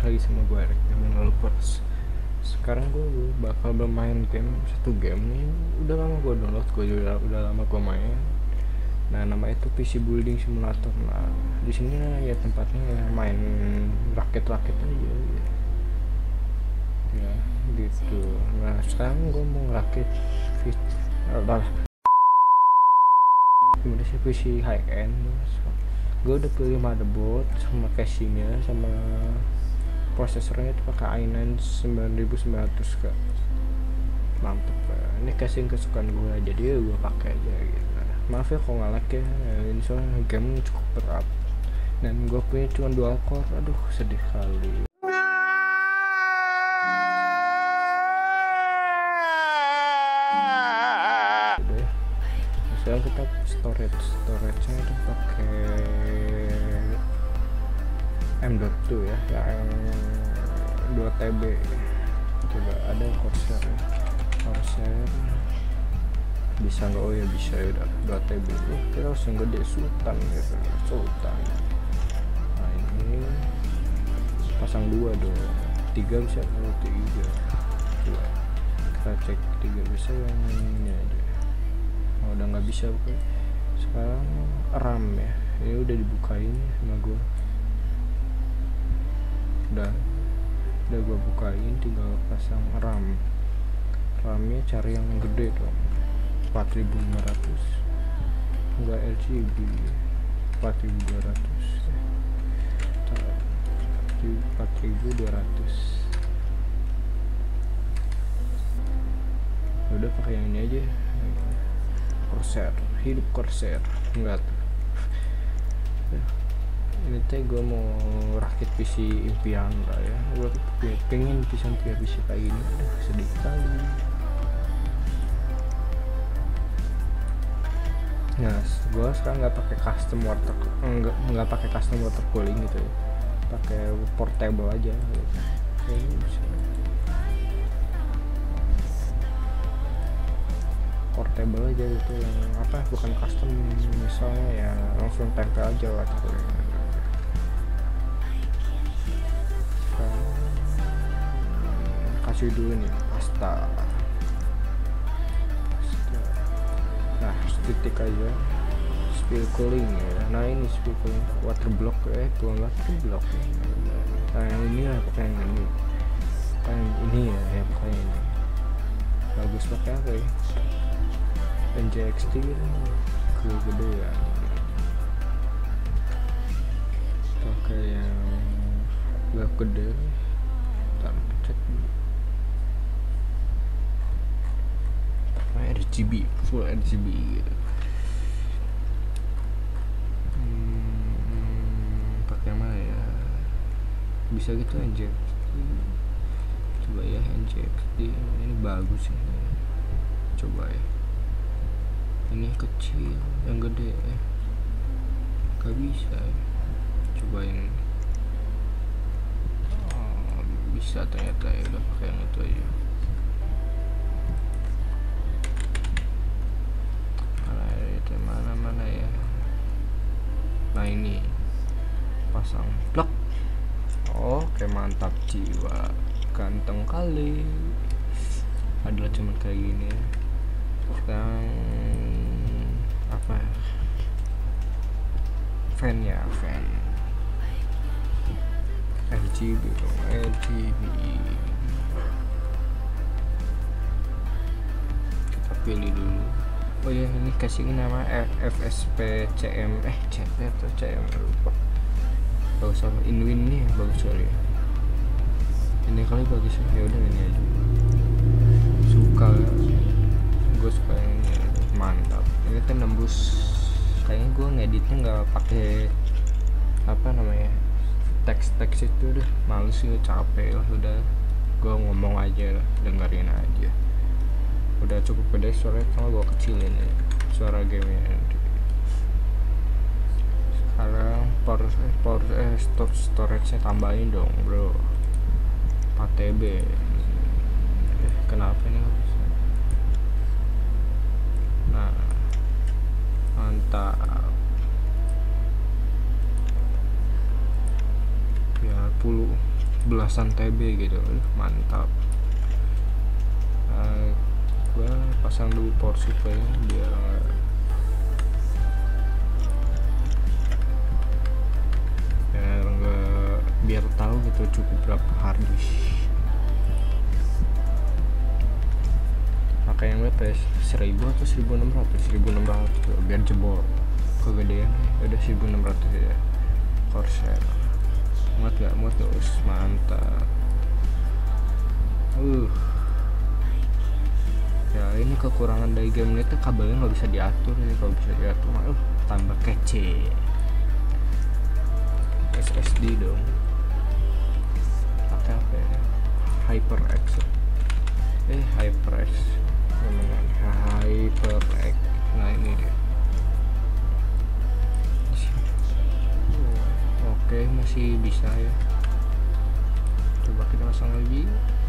lagi sama gue Eric Developers. Sekarang gue bakal bermain satu game nih. Udah lama gue download, udah lama gue main. Nah, nama itu PC Building Simulator. Nah, di sini ya tempatnya ya main rakit-rakit aja ya gitu. Nah, sekarang gue mau ngerakit gimana sih PC high end. Gue udah pilih motherboard sama casingnya sama prosesornya itu pakai i9 9900 kak, mantep ya. Ini casing kesukaan gue jadi ya gue pakai aja gitu. Maaf ya kalau nggak lag ya, ini soalnya game cukup berat dan gue punya cuma dual core. Aduh sedih kali. Sekarang kita storage-nya itu pakai M.2 ya, yang 2 TB. Coba ada Corsair bisa nggak? Oh ya bisa ya, udah 2 TB. Kita harus yang gede, Sultan gitu, Sultan. Nah ini pasang 2 dong, 3 bisa kalau 3. Coba kita cek 3 bisa, yang ini aja. Oh, udah nggak bisa. Oke, sekarang RAM ya, ini udah dibukain sama gue. udah gue bukain, tinggal pasang RAM-nya cari yang gede dong, 4500, enggak RGB, 4200, 4200. Udah pakai yang ini aja, Corsair, hidup Corsair. Enggak tuh. Ini teh gue mau rakit PC impian lah ya. Gue pengen pisan punya PC kayak gini. Aduh sedih kali. Nah, gue sekarang nggak pakai custom water cooling gitu ya. Pakai portable aja. Kayaknya bisa. Portable aja gitu, yang apa, bukan custom, misalnya ya langsung tempel aja water cooling. Kasih dulu nih pasta. Nah, titik aja spill cooling ya. Nah ini spill cooling water block tuang water block. Nah yang ini lah, pakai yang ini, pakai ini bagus. Pakai apa ya, NJXT gede ya. Pakai yang gak gede. Ntar cek RGB, full RGB gitu. Pakai mana ya, bisa gitu NJXT. Coba ya NJXT ini bagus ya. Coba ya, ini kecil, yang gede ya gak bisa ya. Coba ini, bisa ternyata ya. Udah pakai yang itu aja. Mana ya. Nah ini pasang plug. Oke, mantap jiwa, ganteng kali. Adalah cuman kayak gini ya. Sekarang apa ya, fan RGB dong, RGB. Kita pilih dulu. Oh ya, ini kasih nama FSP CM CP atau CM, lupa. Bagus apa, Inwin nih bagus kali ya. Ini kali bagus ya. Udah ini aja. Suka, gue suka yang ini, mantap. Ini kan nembus. Kayaknya gue ngeditnya nggak pakai apa namanya, teks itu udah males sih, capek lah. Udah gue ngomong aja lah, dengerin aja. Udah cukup gede suaranya, kalau gue kecilin ya suara gamenya. Sekarang storage-nya tambahin dong bro, 4 TB. Kenapa ini nggak bisa? Nah, mantap. Biar belasan TB gitu. Mantap. Gua pasang dulu power supply biar tahu gitu cukup berapa harddisk. Pakai yang berapa ya? 1000 atau 1600 biar jebol. Kegedean udah 1600 ya. Corsair muat gak? Mantap. Ya ini kekurangan dari game ini tuh kabelnya nggak bisa diatur. Ini kalau bisa diatur tambah kece. SSD dong. Pakai apa ya? HyperX. HyperX. HyperX. Nah ini dia. Oke, masih bisa ya. Coba kita pasang lagi.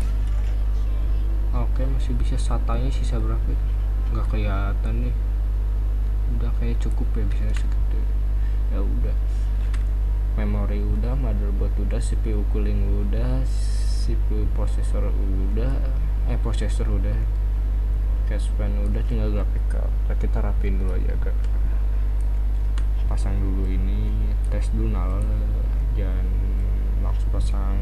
Oke, masih bisa. SATA-nya sisa berapa? Nggak kelihatan nih. Udah kayak cukup ya, bisa segitu. Ya udah. Memori udah, motherboard udah, CPU cooling udah, CPU prosesor udah, prosesor udah, cashpan udah, tinggal grafik card. Kita rapiin dulu aja kak. Pasang dulu ini, tes dulu nal, jangan langsung pasang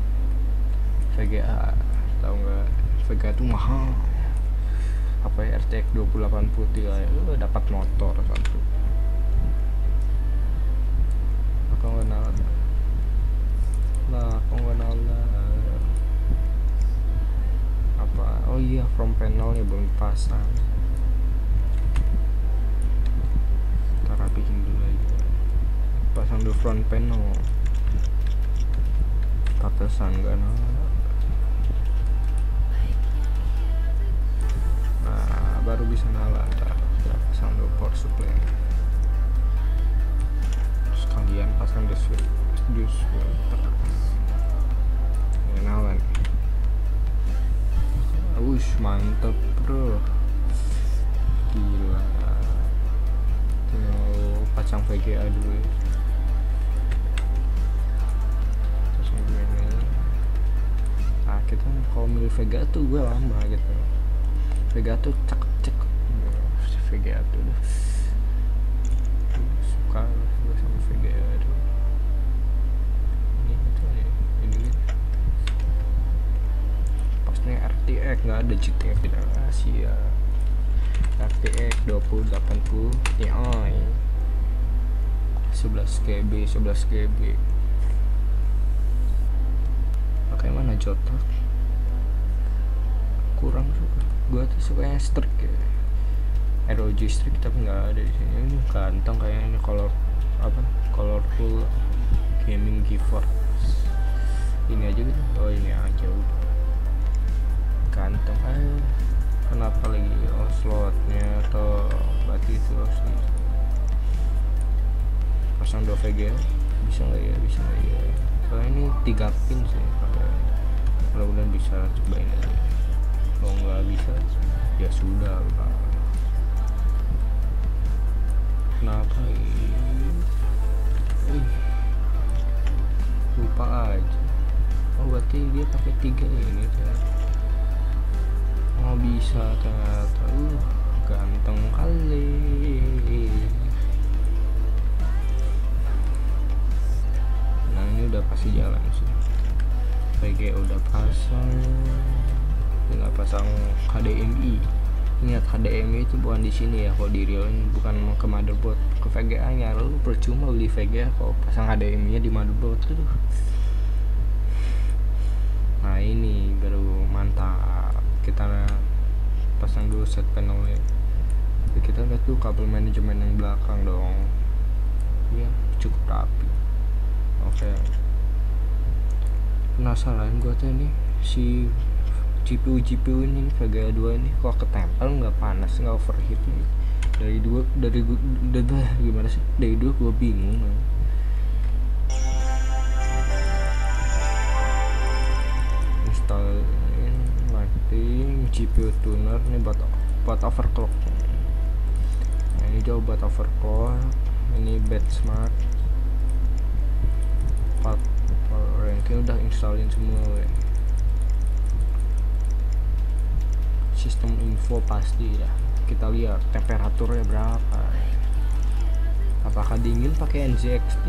VGA. Tahu nggak? VGA itu mahal. Apa ya, RTX 2080 Ti dapat motor satu. Aku nggak nala. Apa? Oh iya, front panelnya belum dipasang. Kita rapihin dulu aja. Pasang dulu front panel. Patesan nggak nala. Nah, baru bisa nyala. Ntar kita pasang dulu power supply. Terus kalian pasang display nyala nih. Mantep bro, gila. Tinggal pasang VGA dulu ya. Pasang VGA. Nah kita kalau milih VGA tuh gue lama gitu. VGA tuh cek VGA tuh suka gue sama VGA tuh. Pasnya RTX, nggak ada GTX, tidak Asia. RTX 2080 Ti 11 GB. Pakai mana jotak? Kurang suka. Gua tuh sukanya strike ya. ROG strike tapi nggak ada di sini. Ini ganteng kayaknya, colorful gaming keyboard. Ini aja gitu. Oh ini aja udah. Ganteng. Kenapa lagi slotnya atau berarti itu asli. Pasang 2 VGA bisa nggak ya? Soalnya ini 3 pin sih. Mudah-mudahan bisa, cobain aja. Kalau nggak bisa ya sudah lah. Kenapa lupa aja. Oh berarti dia pakai 3 ini ya. Oh bisa ternyata. Ganteng kali. Nah ini udah pasti jalan sih. VGA udah pasang, tinggal pasang HDMI. Ingat HDMI itu bukan di sini ya, kalau di realin bukan ke motherboard, ke VGA nya. Lu percuma beli VGA kalau pasang HDMI nya di motherboard tuh. Nah ini baru mantap. Kita pasang dulu set panelnya. Kita lihat tuh kabel manajemen yang belakang dong. Ya cukup rapi. Oke. Penasaran gua tuh nih si GPU ini VGA 2 ini kok ketempel nggak panas, nggak overheat nih. Gimana sih? Dari dulu gua bingung. Install lighting, GPU tuner ini buat overclock. Nah, ini jauh buat overclock. Ini benchmark 4 range mungkin udah installin semua we. Sistem info pasti dah. Kita lihat temperaturnya berapa, apakah dingin pakai NZXT.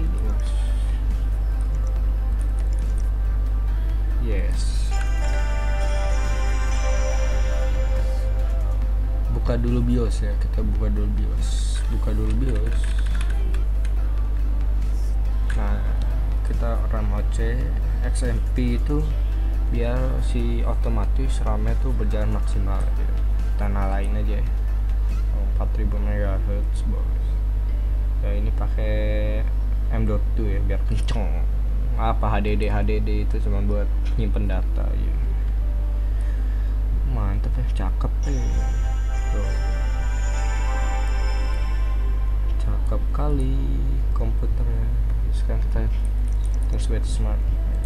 Yes, buka dulu BIOS ya, kita buka dulu BIOS. Nah, kita RAM OC XMP itu biar si otomatis RAM-nya tuh berjalan maksimal gitu. Kita nyalain aja ya. 4000 MHz bos. Ya ini pakai M.2 ya biar kenceng. Apa HDD itu cuma buat nyimpen data ya. Mantep ya, cakep ya. Tuh. Cakep kali komputernya. Sekarang kita terus smart.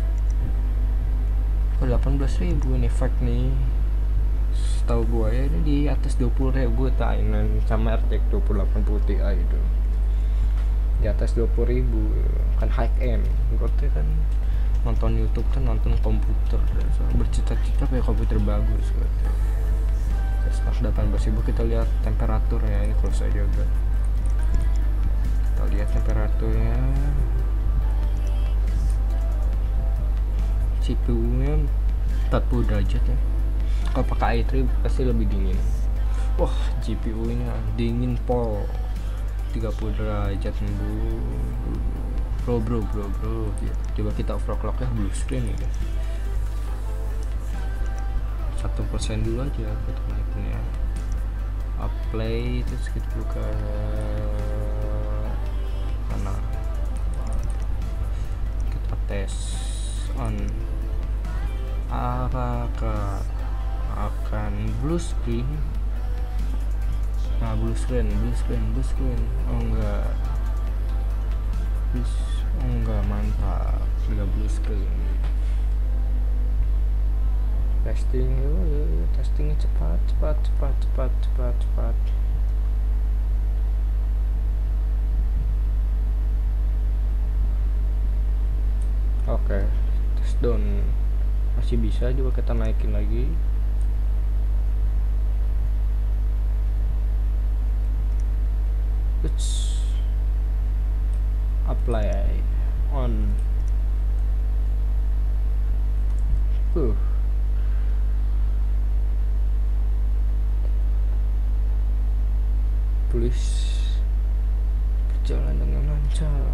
Oh, 18.000 ini fake nih. Setahu gua ya ini di atas 20.000 Thailand sama RTX 2080 Ti itu. Di atas 20.000 kan high end. Gua tuh kan nonton YouTube kan nonton komputer, so, bercita-cita kayak komputer bagus gitu. Terus 18.000 kita lihat temperaturnya, ini close aja udah. Kita lihat temperaturnya. CPU-nya 40 derajat ya. Kalau pakai i3 pasti lebih dingin. Wah, GPU-nya dingin pol 30 derajat bro. Ya, coba kita overclock ya, blue screen ya. 1% dulu aja kita naikin ya. Apply terus kita buka mana, kita tes on apakah akan blue screen. Nah, blue screen. Oh enggak, mantap, enggak blue screen. Testing yuk, testingnya cepat. Oke, test down masih bisa juga, kita naikin lagi. Apply on. Tulis berjalan dengan lancar.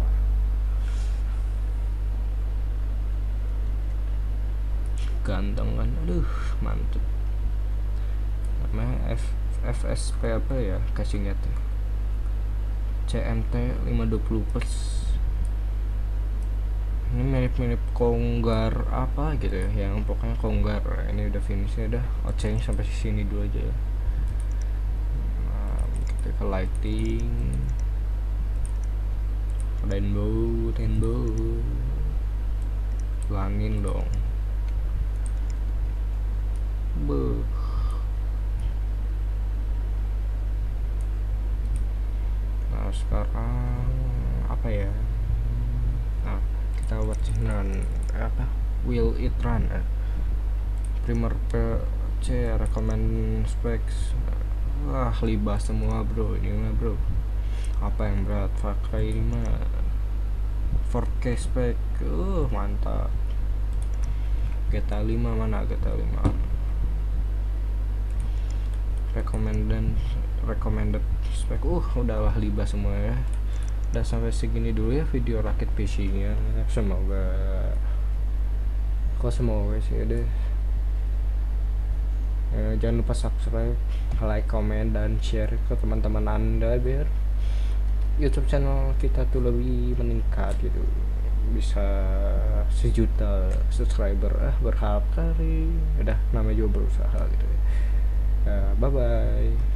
Ganteng kan, aduh mantep. Namanya FSP apa ya casingnya tuh, CMT 520 plus. Ini mirip Konggar apa gitu ya, yang pokoknya Konggar. Ini udah finishnya, udah OC-nya sampai sini dulu aja ya. Nah, kita ke lighting, rainbow, langin dong. Nah, sekarang apa ya? Nah, kita buat apa? Will it run? Primer PC recommend specs. Wah, libas semua bro, ini mah bro. Apa yang berat? Pakai ini mah 4K spek. Mantap. GTA 5 mana? GTA 5 recommended spek. Udahlah libas semua ya. Udah sampai segini dulu ya video rakit PC nya. Semoga sih deh. Jangan lupa subscribe, like, comment, dan share ke teman-teman Anda biar YouTube channel kita tuh lebih meningkat gitu, bisa 1 juta subscriber. Berharap kali, udah namanya juga berusaha gitu ya. Bye bye.